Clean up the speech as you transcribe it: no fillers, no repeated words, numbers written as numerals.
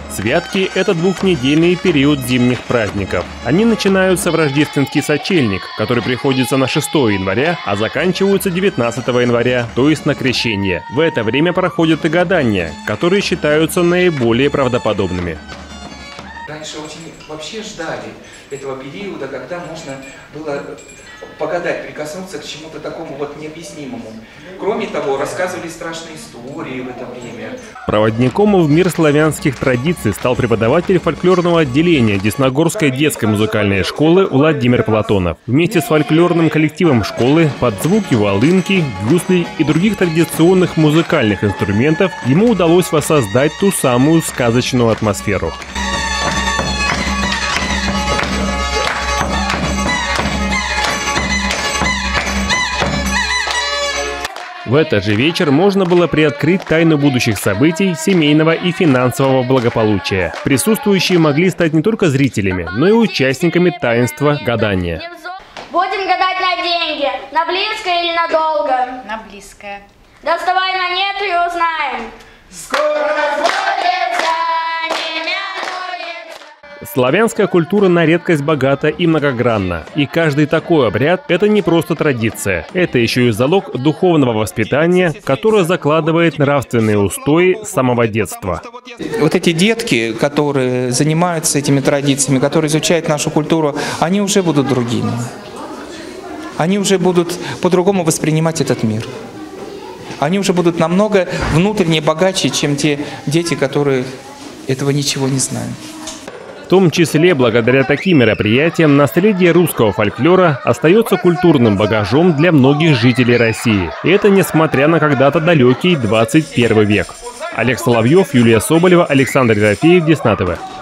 Святки – это двухнедельный период зимних праздников. Они начинаются в рождественский сочельник, который приходится на 6 января, а заканчиваются 19 января, то есть на Крещение. В это время проходят и гадания, которые считаются наиболее правдоподобными. Раньше очень вообще ждали этого периода, когда можно было погадать, прикоснуться к чему-то такому вот необъяснимому. Кроме того, рассказывали страшные истории в это время. Проводником в мир славянских традиций стал преподаватель фольклорного отделения Десногорской детской музыкальной школы Владимир Платонов. Вместе с фольклорным коллективом школы под звуки волынки, гусли и других традиционных музыкальных инструментов ему удалось воссоздать ту самую сказочную атмосферу. В этот же вечер можно было приоткрыть тайну будущих событий, семейного и финансового благополучия. Присутствующие могли стать не только зрителями, но и участниками таинства гадания. Будем гадать на деньги. На близкое или на долго? На близкое. Доставай монету и узнаем. Скоро сбудется, не минуется. Славянская культура на редкость богата и многогранна. И каждый такой обряд – это не просто традиция. Это еще и залог духовного воспитания, которое закладывает нравственные устои с самого детства. Вот эти детки, которые занимаются этими традициями, которые изучают нашу культуру, они уже будут другими. Они уже будут по-другому воспринимать этот мир. Они уже будут намного внутренне богаче, чем те дети, которые этого ничего не знают. В том числе, благодаря таким мероприятиям, наследие русского фольклора остается культурным багажом для многих жителей России. И это несмотря на когда-то далекий 21 век. Олег Соловьев, Юлия Соболева, Александр Ерофеев, Десна ТВ.